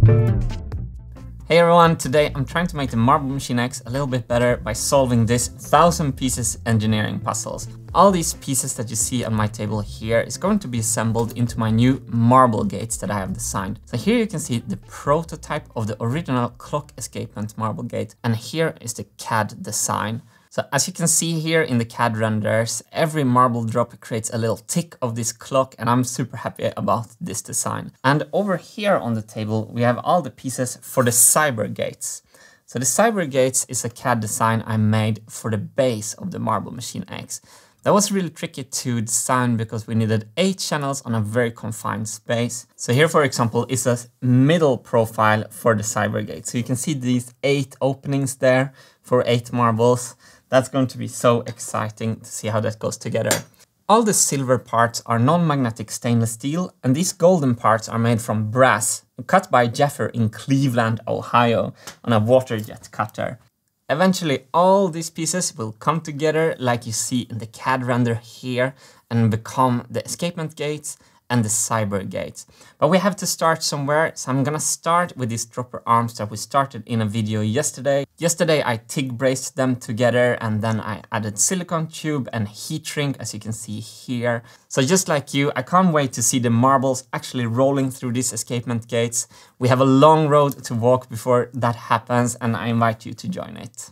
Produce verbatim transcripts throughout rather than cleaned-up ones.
Hey everyone, today I'm trying to make the Marble Machine X a little bit better by solving this thousand pieces engineering puzzles. All these pieces that you see on my table here is going to be assembled into my new marble gates that I have designed. So here you can see the prototype of the original clock escapement marble gate, and here is the C A D design. So as you can see here in the C A D renders, every marble drop creates a little tick of this clock, and I'm super happy about this design. And over here on the table, we have all the pieces for the Cyber Gates. So the Cyber Gates is a C A D design I made for the base of the Marble Machine X. That was really tricky to design because we needed eight channels on a very confined space. So here, for example, is a middle profile for the Cyber Gate. So you can see these eight openings there for eight marbles. That's going to be so exciting to see how that goes together. All the silver parts are non-magnetic stainless steel, and these golden parts are made from brass, cut by Jeffer in Cleveland, Ohio, on a water jet cutter. Eventually, all these pieces will come together like you see in the C A D render here and become the escapement gates and the Cyber Gates. But we have to start somewhere, so I'm gonna start with these dropper arms that we started in a video yesterday. Yesterday I TIG braced them together, and then I added silicone tube and heat shrink, as you can see here. So just like you, I can't wait to see the marbles actually rolling through these escapement gates. We have a long road to walk before that happens, and I invite you to join it.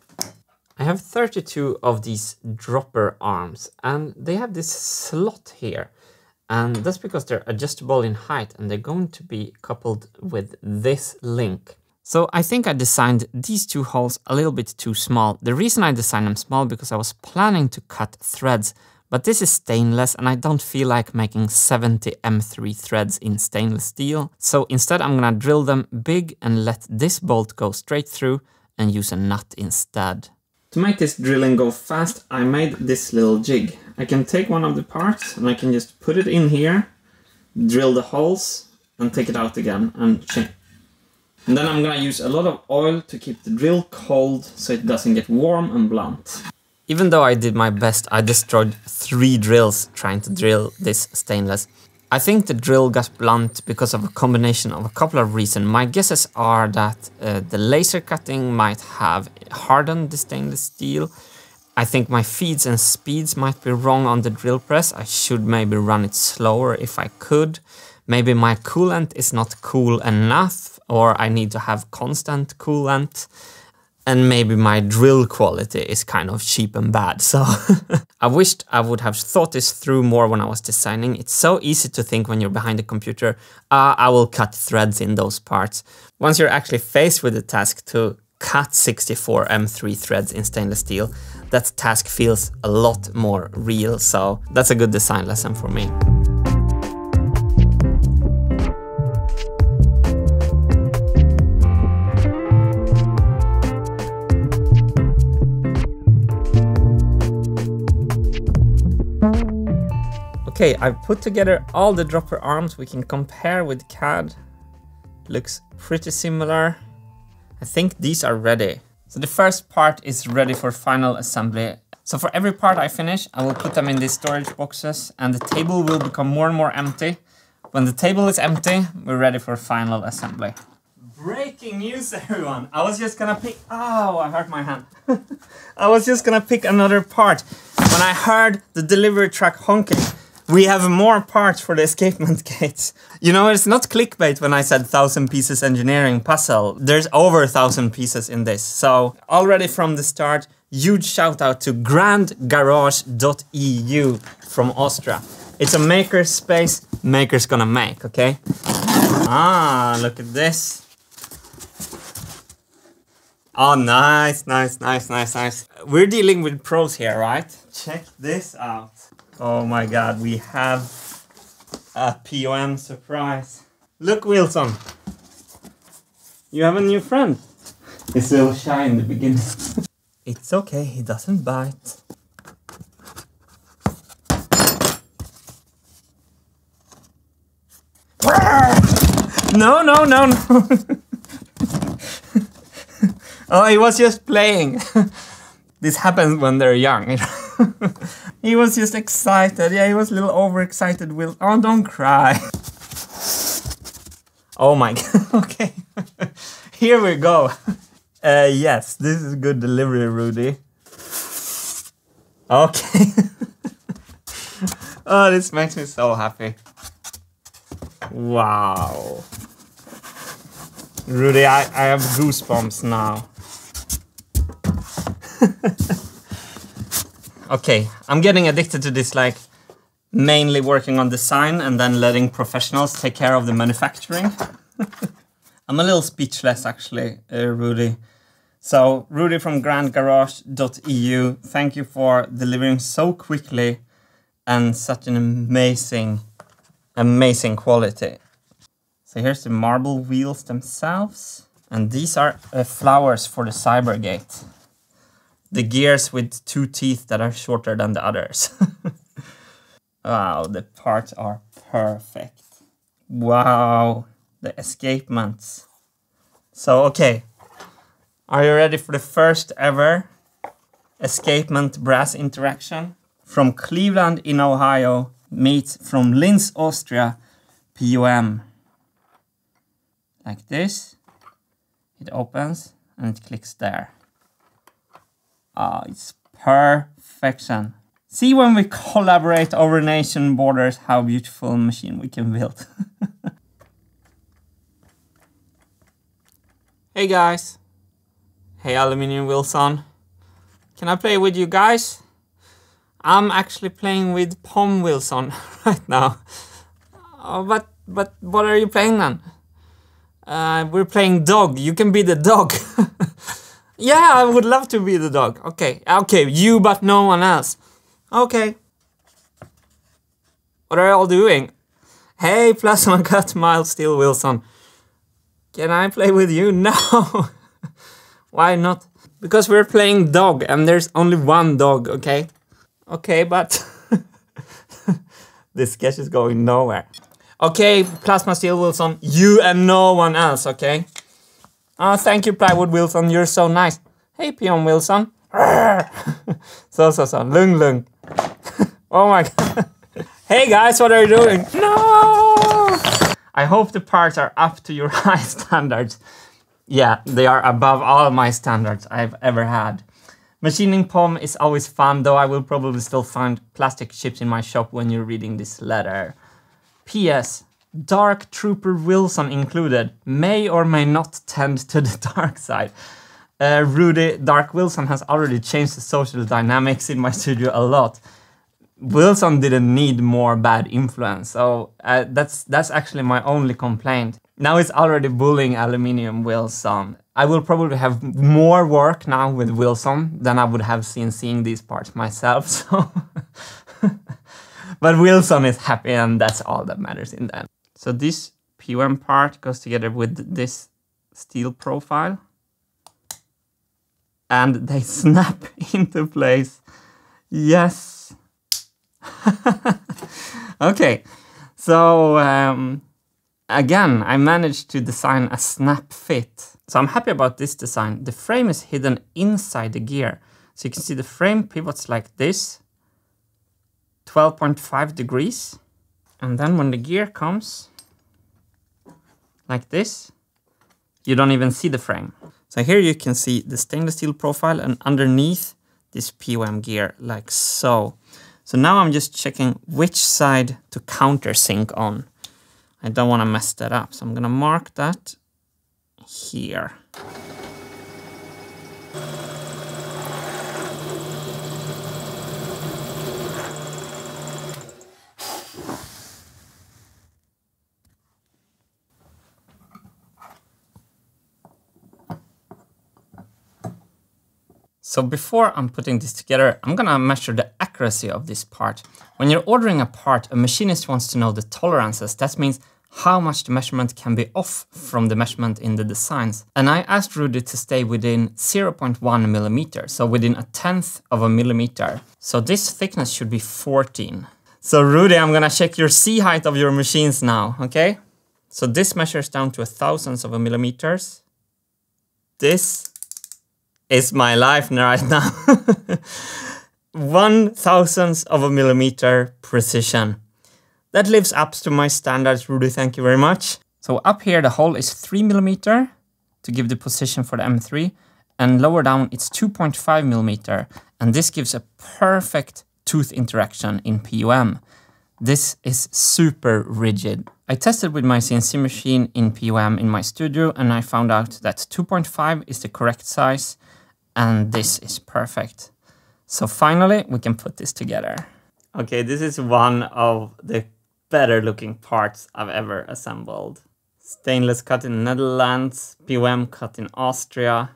I have thirty-two of these dropper arms, and they have this slot here. And that's because they're adjustable in height, and they're going to be coupled with this link. So I think I designed these two holes a little bit too small. The reason I designed them small because I was planning to cut threads, but this is stainless and I don't feel like making seventy M three threads in stainless steel. So instead I'm gonna drill them big and let this bolt go straight through and use a nut instead. To make this drilling go fast, I made this little jig. I can take one of the parts and I can just put it in here, drill the holes and take it out again and change. And then I'm gonna use a lot of oil to keep the drill cold so it doesn't get warm and blunt. Even though I did my best, I destroyed three drills trying to drill this stainless. I think the drill got blunt because of a combination of a couple of reasons. My guesses are that uh, the laser cutting might have hardened the stainless steel. I think my feeds and speeds might be wrong on the drill press. I should maybe run it slower if I could. Maybe my coolant is not cool enough, or I need to have constant coolant. And maybe my drill quality is kind of cheap and bad, so I wished I would have thought this through more when I was designing. It's so easy to think when you're behind the computer, ah, I will cut threads in those parts. Once you're actually faced with the task to cut sixty-four M three threads in stainless steel, that task feels a lot more real, so that's a good design lesson for me. Okay, I've put together all the dropper arms we can compare with C A D. Looks pretty similar. I think these are ready. So the first part is ready for final assembly. So for every part I finish, I will put them in these storage boxes and the table will become more and more empty. When the table is empty, we're ready for final assembly. Breaking news, everyone! I was just gonna pick... Oh, I hurt my hand. I was just gonna pick another part when I heard the delivery truck honking. We have more parts for the escapement gates. You know, it's not clickbait when I said thousand pieces engineering puzzle. There's over a thousand pieces in this. So already from the start, huge shout out to grand garage dot E U from Austria. It's a maker space, maker's gonna make, okay? Ah, look at this. Oh, nice, nice, nice, nice, nice. We're dealing with pros here, right? Check this out. Oh my god, we have a P O M surprise. Look, Wilson. You have a new friend. He's a little shy in the beginning. It's okay, he doesn't bite. No, no, no, no. Oh, he was just playing. This happens when they're young. He was just excited. Yeah, he was a little overexcited. Will, oh, don't cry. Oh my god, okay. Here we go. Uh, yes, this is good delivery, Rudy. Okay. Oh, this makes me so happy. Wow. Rudy, I, I have goosebumps now. Okay, I'm getting addicted to this, like, mainly working on design and then letting professionals take care of the manufacturing. I'm a little speechless, actually, uh, Rudy. So, Rudy from grand garage dot E U, thank you for delivering so quickly and such an amazing, amazing quality. So here's the marble wheels themselves. And these are uh, flowers for the Cybergate. The gears with two teeth that are shorter than the others. Wow, the parts are perfect. Wow, the escapements. So, okay. Are you ready for the first ever escapement brass interaction? From Cleveland in Ohio, meet from Linz, Austria, P U M. Like this. It opens and it clicks there. Ah, it's perfection. See, when we collaborate over nation borders, how beautiful a machine we can build. Hey guys. Hey Aluminium Wilson. Can I play with you guys? I'm actually playing with Pom Wilson right now. Oh, but, but what are you playing then? Uh, we're playing dog. You can be the dog. Yeah, I would love to be the dog. Okay, okay, you but no one else. Okay. What are you all doing? Hey, Plasma Cut, Miles Steel Wilson. Can I play with you? No. Why not? Because we're playing dog and there's only one dog, okay? Okay, but this sketch is going nowhere. Okay, Plasma Steel Wilson, you and no one else, okay? Oh, thank you, Plywood Wilson, you're so nice. Hey, Peon Wilson. So, so, so, lung, lung. Oh my god. Hey guys, what are you doing? No! I hope the parts are up to your high standards. Yeah, they are above all my standards I've ever had. Machining Pom is always fun, though I will probably still find plastic chips in my shop when you're reading this letter. P S. Dark Trooper Wilson included. May or may not tend to the dark side. Uh, Rudy, Dark Wilson has already changed the social dynamics in my studio a lot. Wilson didn't need more bad influence, so uh, that's that's actually my only complaint. Now it's already bullying Aluminium Wilson. I will probably have more work now with Wilson than I would have seen seeing these parts myself, so... But Wilson is happy and that's all that matters in the end. So this P U M part goes together with this steel profile. And they snap into place. Yes. Okay, so um, again, I managed to design a snap fit. So I'm happy about this design. The frame is hidden inside the gear. So you can see the frame pivots like this, twelve point five degrees. And then when the gear comes like this, you don't even see the frame. So here you can see the stainless steel profile and underneath this P U M gear like so. So now I'm just checking which side to countersink on. I don't want to mess that up, so I'm gonna mark that here. So before I'm putting this together, I'm gonna measure the accuracy of this part. When you're ordering a part, a machinist wants to know the tolerances. That means how much the measurement can be off from the measurement in the designs. And I asked Rudy to stay within zero point one millimeters, so within a tenth of a millimeter. So this thickness should be fourteen. So Rudy, I'm gonna check your C height of your machines now, okay? So this measures down to a thousandth of a millimeters. This is my life right now. One thousandth of a millimeter precision. That lives up to my standards, Rudy, thank you very much. So up here, the hole is three millimeter to give the position for the M three, and lower down it's two point five millimeter, and this gives a perfect tooth interaction in P U M. This is super rigid. I tested with my C N C machine in P U M in my studio, and I found out that two point five is the correct size, and this is perfect. So finally, we can put this together. Okay, this is one of the better looking parts I've ever assembled. Stainless cut in Netherlands, P U M cut in Austria.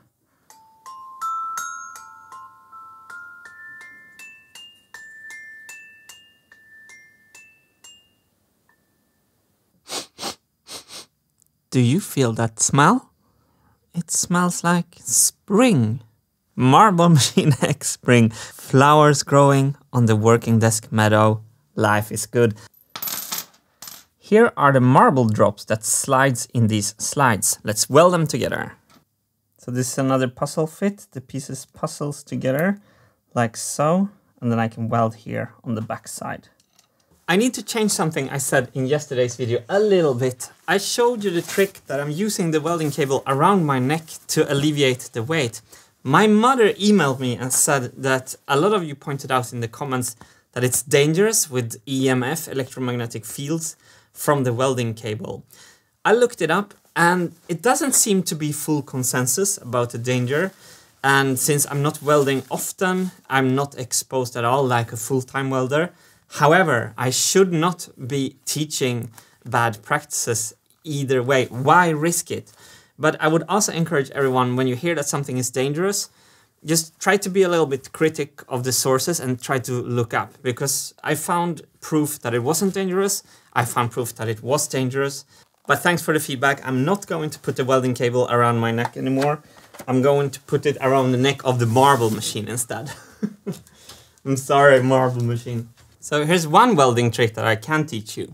Do you feel that smell? It smells like spring. Marble Machine X spring. Flowers growing on the working desk meadow. Life is good. Here are the marble drops that slides in these slides. Let's weld them together. So this is another puzzle fit. The pieces puzzles together like so. And then I can weld here on the back side. I need to change something I said in yesterday's video a little bit. I showed you the trick that I'm using the welding cable around my neck to alleviate the weight. My mother emailed me and said that a lot of you pointed out in the comments that it's dangerous with E M F, electromagnetic fields, from the welding cable. I looked it up and it doesn't seem to be full consensus about the danger. And since I'm not welding often, I'm not exposed at all like a full-time welder. However, I should not be teaching bad practices either way. Why risk it? But I would also encourage everyone, when you hear that something is dangerous, just try to be a little bit critic of the sources and try to look up. Because I found proof that it wasn't dangerous. I found proof that it was dangerous. But thanks for the feedback. I'm not going to put the welding cable around my neck anymore. I'm going to put it around the neck of the marble machine instead. I'm sorry, marble machine. So here's one welding trick that I can teach you.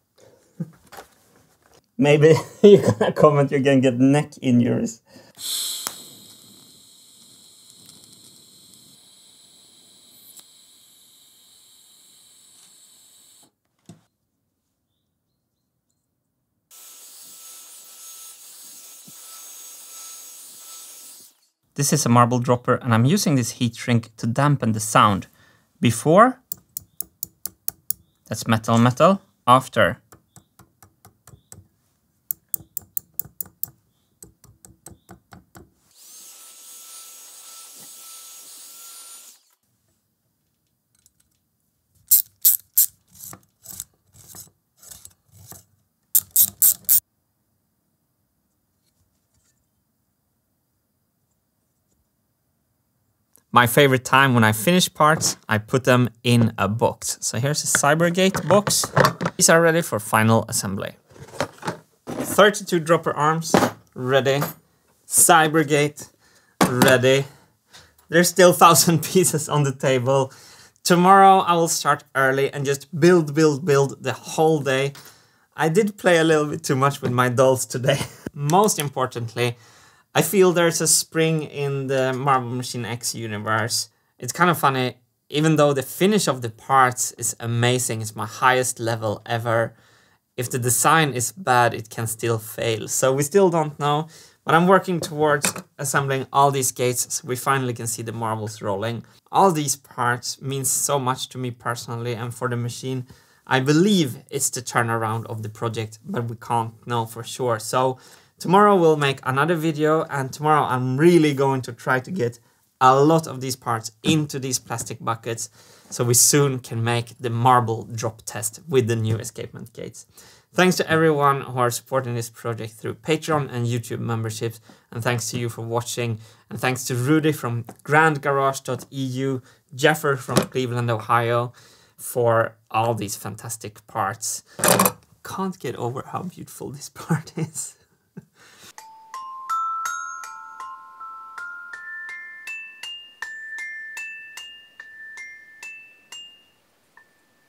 Maybe you're gonna comment you're gonna get neck injuries. This is a marble dropper and I'm using this heat shrink to dampen the sound. Before, that's metal metal. After, my favorite time when I finish parts, I put them in a box. So here's a Cybergate box. These are ready for final assembly. thirty-two dropper arms, ready. Cybergate, ready. There's still one thousand pieces on the table. Tomorrow I will start early and just build, build, build the whole day. I did play a little bit too much with my dolls today. Most importantly, I feel there's a spring in the Marble Machine X universe. It's kind of funny, even though the finish of the parts is amazing, it's my highest level ever. If the design is bad, it can still fail. So we still don't know, but I'm working towards assembling all these gates so we finally can see the marbles rolling. All these parts means so much to me personally and for the machine. I believe it's the turnaround of the project, but we can't know for sure. So tomorrow we'll make another video, and tomorrow I'm really going to try to get a lot of these parts into these plastic buckets so we soon can make the marble drop test with the new escapement gates. Thanks to everyone who are supporting this project through Patreon and YouTube memberships, and thanks to you for watching, and thanks to Rudy from grand garage dot E U, Jeffer from Cleveland, Ohio, for all these fantastic parts. Can't get over how beautiful this part is.